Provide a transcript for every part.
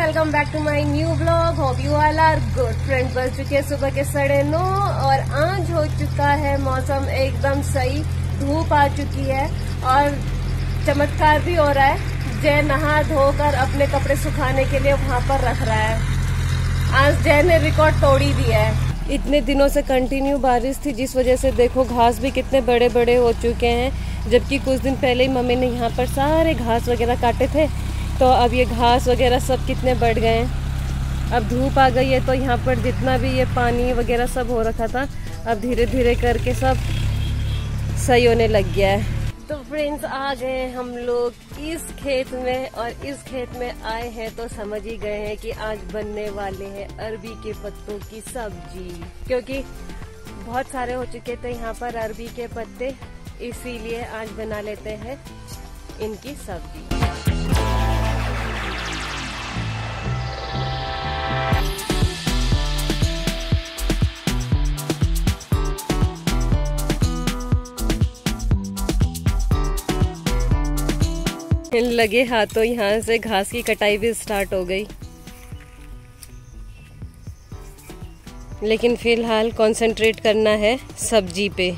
Welcome back to my new blog. Hope you all are good. Friends, बज चुके हैं सुबह के 9:30 और आज हो चुका है मौसम एकदम सही। धूप आ चुकी है और चमत्कार भी हो रहा है। जय नहा धोकर अपने कपड़े सुखाने के लिए वहां पर रख रहा है। आज जय ने रिकॉर्ड तोड़ ही दिया है। इतने दिनों से कंटिन्यू बारिश थी, जिस वजह से देखो घास भी कितने बड़े बड़े हो चुके हैं। जबकि कुछ दिन पहले ही मम्मी ने यहाँ पर सारे घास वगैरह काटे थे, तो अब ये घास वगैरह सब कितने बढ़ गए हैं। अब धूप आ गई है तो यहाँ पर जितना भी ये पानी वगैरह सब हो रखा था, अब धीरे धीरे करके सब सही होने लग गया है। तो फ्रेंड्स, आ गए हम लोग इस खेत में और इस खेत में आए हैं तो समझ ही गए हैं कि आज बनने वाले हैं अरबी के पत्तों की सब्जी, क्योंकि बहुत सारे हो चुके थे यहाँ पर अरबी के पत्ते, इसीलिए आज बना लेते हैं इनकी सब्जी। लगे हाथों यहाँ से घास की कटाई भी स्टार्ट हो गई, लेकिन फिलहाल कंसंट्रेट करना है सब्जी पे।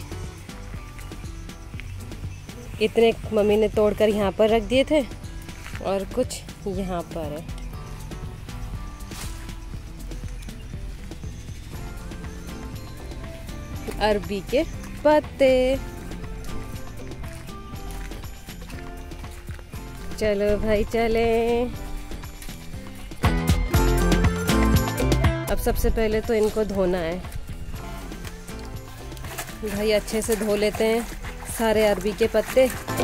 इतने मम्मी ने तोड़कर यहाँ पर रख दिए थे और कुछ यहाँ पर है। अरबी के पत्ते। चलो भाई चले। अब सबसे पहले तो इनको धोना है भाई, अच्छे से धो लेते हैं सारे अरबी के पत्ते।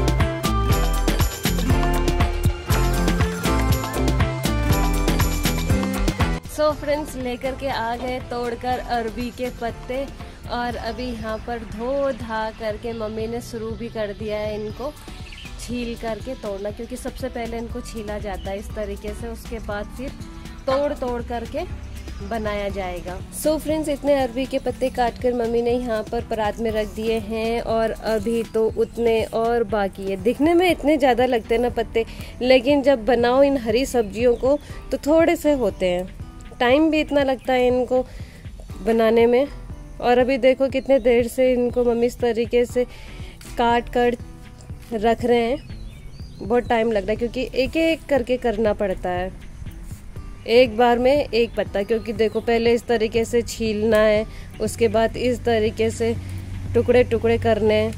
सो फ्रेंड्स, लेकर के आ गए तोड़कर अरबी के पत्ते और अभी यहाँ पर धो धा करके मम्मी ने शुरू भी कर दिया है इनको छील करके तोड़ना, क्योंकि सबसे पहले इनको छीला जाता है इस तरीके से, उसके बाद फिर तोड़ करके बनाया जाएगा। सो फ्रेंड्स, इतने अरबी के पत्ते काटकर मम्मी ने यहाँ पर परात में रख दिए हैं और अभी तो उतने और बाकी है। दिखने में इतने ज़्यादा लगते हैं ना पत्ते, लेकिन जब बनाओ इन हरी सब्जियों को तो थोड़े से होते हैं। टाइम भी इतना लगता है इनको बनाने में। और अभी देखो कितने देर से इनको मम्मी इस तरीके से काट कर रख रहे हैं। बहुत टाइम लग रहा है क्योंकि एक एक करके करना पड़ता है, एक बार में एक पत्ता। क्योंकि देखो पहले इस तरीके से छीलना है, उसके बाद इस तरीके से टुकड़े टुकड़े करने हैं।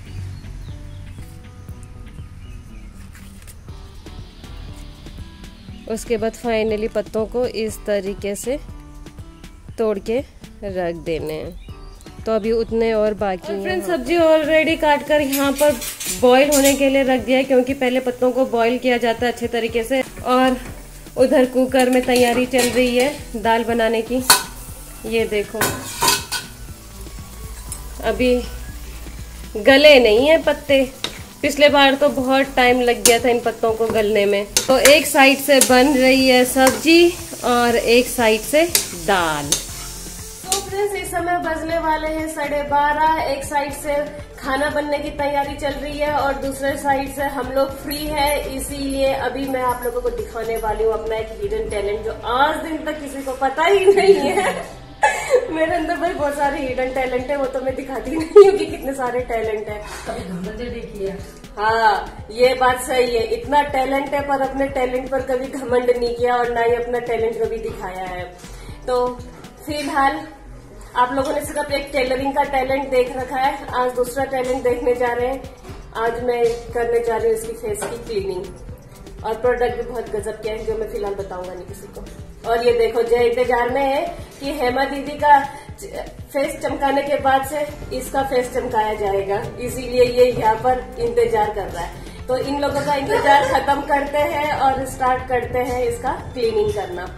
उसके बाद फाइनली पत्तों को इस तरीके से तोड़ के रख देने हैं। तो अभी उतने और बाकी हैं। फ्रेंड्स, सब्जी ऑलरेडी काट कर यहाँ पर बॉईल होने के लिए रख दिया है, क्योंकि पहले पत्तों को बॉईल किया जाता है अच्छे तरीके से। और उधर कुकर में तैयारी चल रही है दाल बनाने की। ये देखो अभी गले नहीं है पत्ते, पिछले बार तो बहुत टाइम लग गया था इन पत्तों को गलने में। तो एक साइड से बन रही है सब्जी और एक साइड से दाल। इस समय बजने वाले हैं 12:30। एक साइड से खाना बनने की तैयारी चल रही है और दूसरे साइड से हम लोग फ्री है, इसीलिए अभी मैं आप लोगों को दिखाने वाली हूँ अपना एक हिडन टैलेंट, जो आज दिन तक किसी को पता ही नहीं है। मेरे अंदर भाई बहुत सारे हिडन टैलेंट है, वो तो मैं दिखाती नहीं हूँ कि कितने सारे टैलेंट है। हाँ, ये बात सही है। इतना टैलेंट है पर अपने टैलेंट पर कभी घमंड नहीं किया और ना ही अपना टैलेंट कभी दिखाया है। तो फिलहाल आप लोगों ने सिर्फ एक टेलरिंग का टैलेंट देख रखा है, आज दूसरा टैलेंट देखने जा रहे हैं। आज मैं करने जा रही हूँ इसकी फेस की क्लीनिंग और प्रोडक्ट भी बहुत गजब के हैं, जो मैं फिलहाल बताऊंगा नहीं किसी को। और ये देखो जय इंतजार में है कि हेमा दीदी का फेस चमकाने के बाद से इसका फेस चमकाया जाएगा, इसीलिए ये यहाँ पर इंतजार कर रहा है। तो इन लोगों का इंतजार खत्म करते हैं और स्टार्ट करते हैं इसका क्लीनिंग करना।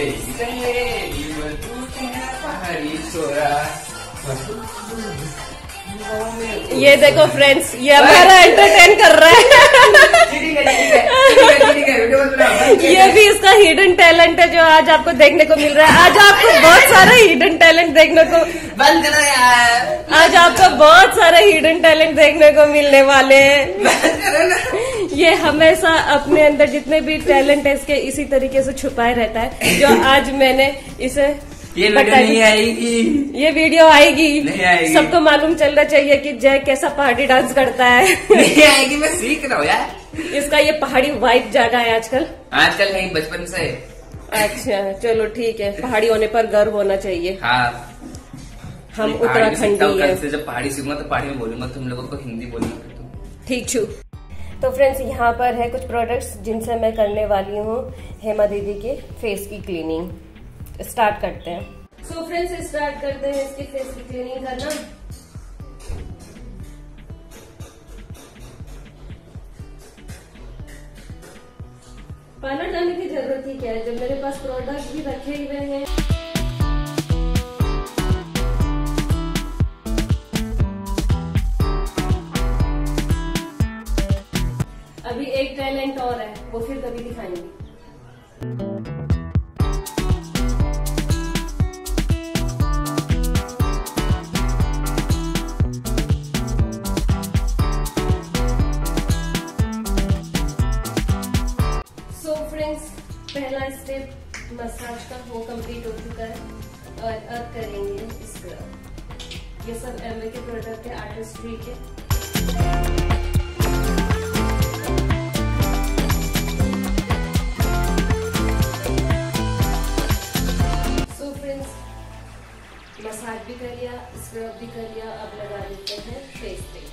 ये देखो फ्रेंड्स, ये हमारा एंटरटेन कर रहा है। ये भी इसका हिडन टैलेंट है जो आज आपको देखने को मिल रहा है। आज आपको बहुत सारा हिडन टैलेंट देखने को बंद करो यार। आज आपको बहुत सारे हिडन टैलेंट देखने को मिलने वाले हैं। ये हमेशा अपने अंदर जितने भी टैलेंट है इसके इसी तरीके से छुपाए रहता है, जो आज मैंने इसे ये वीडियो नहीं आएगी, ये वीडियो आएगी, नहीं आएगी। सबको मालूम चलना चाहिए कि जय कैसा पहाड़ी डांस करता है। नहीं आएगी, मैं सीख रहा हूँ यार। इसका ये पहाड़ी वाइब जागा है आजकल। आजकल नहीं, बचपन से। अच्छा चलो ठीक है, पहाड़ी होने पर गर्व होना चाहिए। हाँ, हम उत्तराखंडी हैं। से जब पहाड़ी सीखूंगा तो पहाड़ी में बोलूंगा, तुम लोगों को हिंदी बोलूंगा। ठीक छू। तो फ्रेंड्स यहाँ पर है कुछ प्रोडक्ट्स जिनसे मैं करने वाली हूँ हेमा दीदी के फेस की क्लीनिंग। स्टार्ट करते हैं। सो फ्रेंड्स स्टार्ट करते हैं इसकी फेस की क्लीनिंग करना। पार्लर जाने की जरूरत ही क्या है जब मेरे पास प्रोडक्ट भी रखे हुए हैं। अभी एक टैलेंट और है, वो फिर कभी दिखाएंगे। सो फ्रेंड्स, पहला स्टेप मसाज का वो कंप्लीट हो चुका है और अब करेंगे स्क्रब। ये सब एमवे के प्रोडक्ट है, आर्टिस्ट्री के। मसाज भी कर लिया, स्क्रब भी कर लिया, अब लगा देते हैं फेस पैक।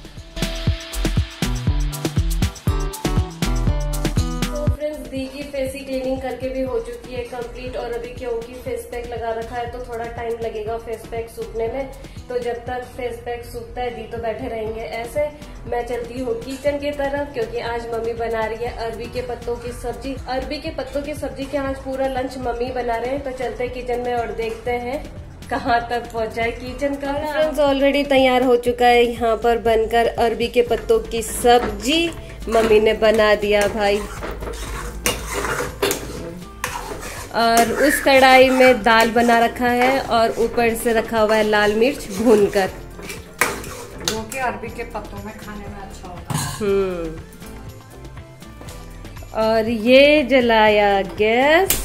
तो फ्रेंड्स दी की फेस की क्लीनिंग करके भी हो चुकी है कंप्लीट, और अभी क्योंकि फेस पैक लगा रखा है तो थोड़ा टाइम लगेगा फेस पैक सूखने में। तो जब तक फेस पैक सूखता है दी तो बैठे रहेंगे ऐसे। मैं चलती हूँ किचन की तरफ, क्योंकि आज मम्मी बना रही है अरबी के पत्तों की सब्जी। अरबी के पत्तों की सब्जी के आज पूरा लंच मम्मी बना रहे हैं। तो चलते किचन में और देखते हैं कहाँ तक पहुँचा है किचन का। फ्रेंड्स ऑलरेडी तैयार हो चुका है यहाँ पर बनकर अरबी के पत्तों की सब्जी। मम्मी ने बना दिया भाई, और उस कढ़ाई में दाल बना रखा है और ऊपर से रखा हुआ है लाल मिर्च भूनकर, जो कि अरबी के पत्तों में खाने में अच्छा होता है। और ये जलाया गैस,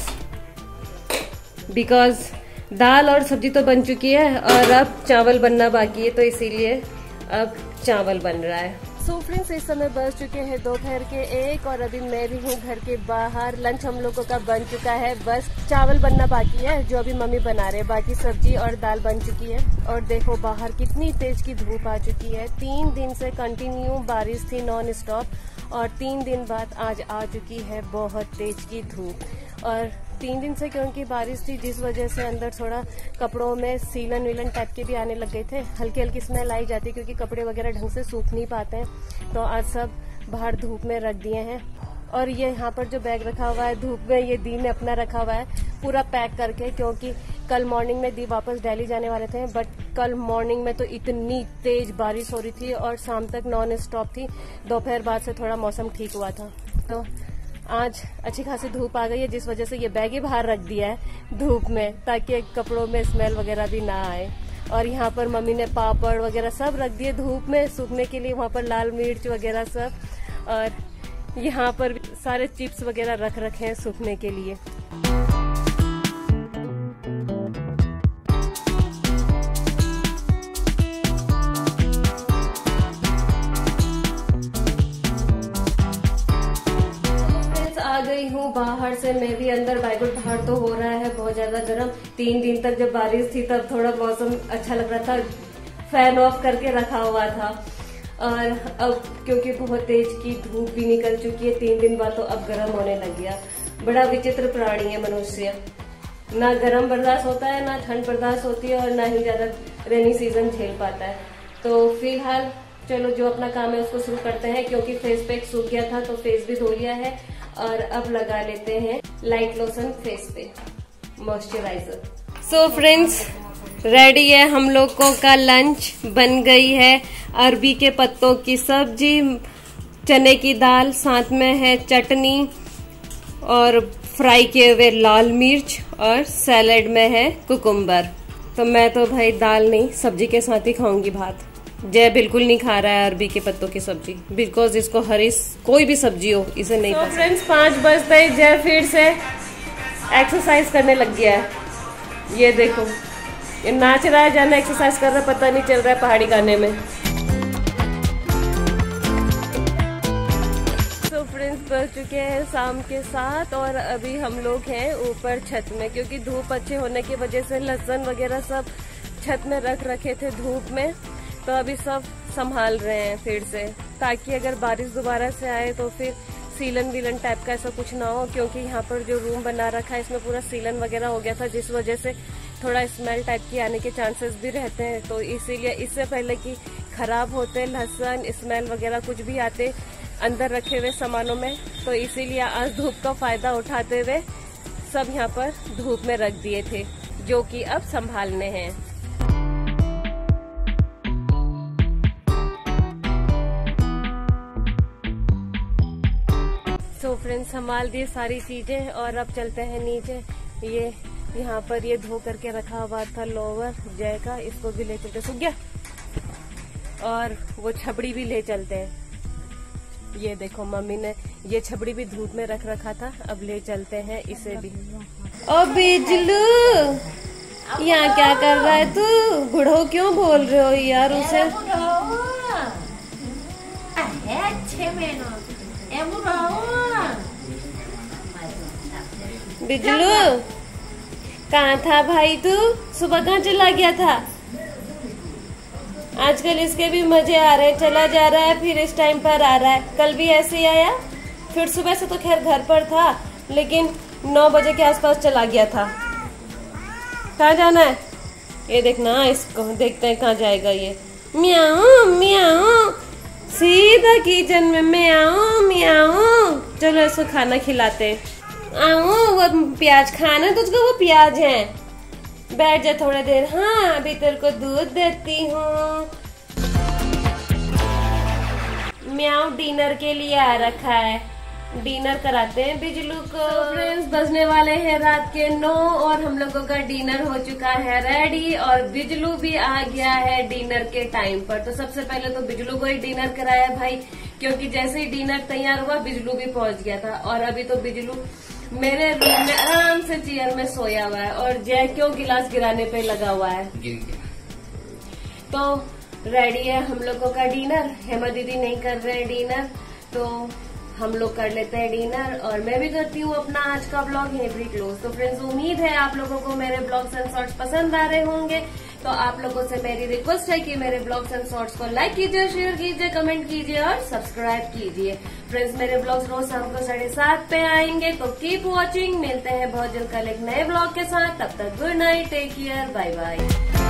बिकॉज दाल और सब्जी तो बन चुकी है और अब चावल बनना बाकी है, तो इसीलिए अब चावल बन रहा है। सो फ्रेंड्स इस समय बज चुके हैं दोपहर के 1 और अभी मैं भी हूँ घर के बाहर। लंच हम लोगों का बन चुका है, बस चावल बनना बाकी है जो अभी मम्मी बना रहे हैं। बाकी सब्जी और दाल बन चुकी है। और देखो बाहर कितनी तेज की धूप आ चुकी है। 3 दिन से कंटिन्यू बारिश थी नॉन स्टॉप, और 3 दिन बाद आज आ चुकी है बहुत तेज की धूप। और 3 दिन से क्योंकि बारिश थी जिस वजह से अंदर थोड़ा कपड़ों में सीलन वीलन टाइप के भी आने लग गए थे। हल्की हल्की स्मेल आई जाती क्योंकि कपड़े वगैरह ढंग से सूख नहीं पाते हैं। तो आज सब बाहर धूप में रख दिए हैं। और ये यहाँ पर जो बैग रखा हुआ है धूप में, ये दी ने अपना रखा हुआ है पूरा पैक करके, क्योंकि कल मॉर्निंग में दी वापस दिल्ली जाने वाले थे। बट कल मॉर्निंग में तो इतनी तेज बारिश हो रही थी और शाम तक नॉन स्टॉप थी। दोपहर बाद से थोड़ा मौसम ठीक हुआ था, तो आज अच्छी खासी धूप आ गई है, जिस वजह से ये बैग ही बाहर रख दिया है धूप में, ताकि कपड़ों में स्मेल वगैरह भी ना आए। और यहाँ पर मम्मी ने पापड़ वगैरह सब रख दिए धूप में सूखने के लिए, वहाँ पर लाल मिर्च वगैरह सब। और यहाँ पर सारे चिप्स वगैरह रख रखे हैं सूखने के लिए। आ गई हूँ बाहर से मैं भी अंदर। बाइबल बाहर तो हो रहा है बहुत ज्यादा गर्म। 3 दिन तक जब बारिश थी तब थोड़ा मौसम अच्छा लग रहा था, फैन ऑफ करके रखा हुआ था। और अब क्योंकि बहुत तेज की धूप भी निकल चुकी है 3 दिन बाद, तो अब गर्म होने लग गया। बड़ा विचित्र प्राणी है मनुष्य, ना गर्म बर्दाश्त होता है ना ठंड बर्दाश्त होती है, और ना ही ज्यादा रेनी सीजन झेल पाता है। तो फिलहाल चलो जो अपना काम है उसको शुरू करते हैं, क्योंकि फेस पैक सूख गया था तो फेस भी धो लिया है। और अब लगा लेते हैं लाइट लोशन फेस पे, मॉइस्चराइजर। सो फ्रेंड्स रेडी है हम लोगों का लंच। बन गई है अरबी के पत्तों की सब्जी, चने की दाल, साथ में है चटनी और फ्राई किए हुए लाल मिर्च, और सैलेड में है कुकुम्बर। तो मैं तो भाई दाल नहीं सब्जी के साथ ही खाऊंगी भात। जय बिल्कुल नहीं खा रहा है अरबी के पत्तों की सब्जी, बिकॉज इसको हरी कोई भी सब्जी हो इसे नहीं पसंद। फ्रेंड्स 5 बजते ही जय फिर से एक्सरसाइज करने लग गया है। ये देखो, ये नाच रहा है, जाना एक्सरसाइज कर रहा है, पता नहीं चल रहा है पहाड़ी गाने में। तो फ्रेंड्स बज चुके हैं शाम के 7 और अभी हम लोग हैं ऊपर छत में, क्योंकि धूप अच्छे होने की वजह से लहसुन वगैरह सब छत में रख रखे थे धूप में, तो अभी सब संभाल रहे हैं फिर से, ताकि अगर बारिश दोबारा से आए तो फिर सीलन वीलन टाइप का ऐसा कुछ ना हो, क्योंकि यहाँ पर जो रूम बना रखा है इसमें पूरा सीलन वगैरह हो गया था, जिस वजह से थोड़ा स्मेल टाइप की आने के चांसेस भी रहते हैं। तो इसीलिए इससे पहले कि खराब होते लहसुन स्मेल वगैरह कुछ भी आते अंदर रखे हुए सामानों में, तो इसीलिए आज धूप का फायदा उठाते हुए सब यहाँ पर धूप में रख दिए थे, जो कि अब संभालने हैं। तो फ्रेंड्स संभाल दिए सारी चीजें और अब चलते हैं नीचे। ये यहाँ पर ये धो करके रखा हुआ था लोवर जय का, इसको भी ले चलते, सूख गया, और वो छबड़ी भी ले चलते हैं। ये देखो मम्मी ने ये छबड़ी भी धूप में रख रखा था, अब ले चलते हैं इसे भी। ओ बिजलू, यहाँ क्या कर रहा है तू? बुढ़ो क्यों बोल रहे हो यार उसे? बिजलू कहाँ था भाई तू? सुबह कहाँ चला गया था? आजकल इसके भी मजे आ रहे हैं, चला जा रहा है फिर इस टाइम पर आ रहा है। कल भी ऐसे ही आया, फिर सुबह से तो खैर घर पर था, लेकिन 9 बजे के आसपास चला गया था। कहाँ जाना है? ये देखना, इसको देखते हैं कहाँ जाएगा ये। म्याऊं म्याऊं, सीधा किचन में म्याऊं म्याऊं। चलो इसको खाना खिलाते हैं। वो प्याज खाना तुझको, वो प्याज है। बैठ जा थोड़ा देर। हाँ अभी तेरे को दूध देती हूँ। म्याऊ डिनर के लिए आ रखा है, डिनर कराते हैं बिजलू को। फ्रेंड्स बजने वाले हैं रात के 9 और हम लोगों का डिनर हो चुका है रेडी, और बिजलू भी आ गया है डिनर के टाइम पर। तो सबसे पहले तो बिजलू को ही डिनर कराया भाई, क्योंकि जैसे ही डिनर तैयार हुआ बिजलू भी पहुंच गया था। और अभी तो बिजलू मेरे रूम में आराम से चेयर में सोया हुआ है, और जय क्यों गिलास गिराने पे लगा हुआ है। तो रेडी है हम लोगों का डिनर। हेमा दीदी नहीं कर रहे हैं डिनर, तो हम लोग कर लेते हैं डिनर, और मैं भी करती हूँ अपना आज का ब्लॉग यहीं पर क्लोज। तो फ्रेंड्स उम्मीद है आप लोगों को मेरे ब्लॉग्स एंड शॉर्ट्स पसंद आ रहे होंगे। तो आप लोगों से मेरी रिक्वेस्ट है कि मेरे ब्लॉग्स एंड शॉर्ट्स को लाइक कीजिए, शेयर कीजिए, कमेंट कीजिए और सब्सक्राइब कीजिए। फ्रेंड्स मेरे ब्लॉग्स रोज शाम को 7:30 पे आएंगे, तो कीप वॉचिंग। मिलते हैं बहुत जल्द कल एक नए ब्लॉग के साथ। तब तक good night, take care, bye bye.